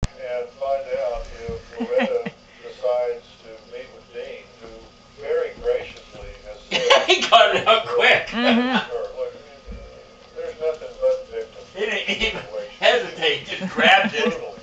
and find out if Loretta decides to meet with Dean, who very graciously has said, He got it out quick. Look, there's nothing but victims. He didn't even hesitate, just grabbed it. Brutal